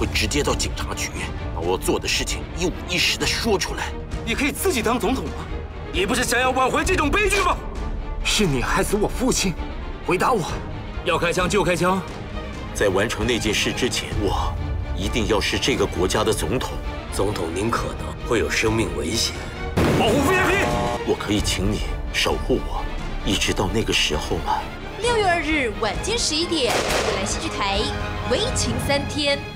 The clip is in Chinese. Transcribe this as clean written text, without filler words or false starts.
会直接到警察局，把我做的事情一五一十的说出来。 你可以自己当总统吗？你不是想要挽回这种悲剧吗？ 是你害死我父亲，回答我， 要开枪就开枪。 在完成那件事之前，我一定要是这个国家的总统。 总统您可能会有生命危险， 保护 VIP。 我可以请你守护我，一直到那个时候吗？ 6月2日晚间11点，未来戏剧台《危情3天》。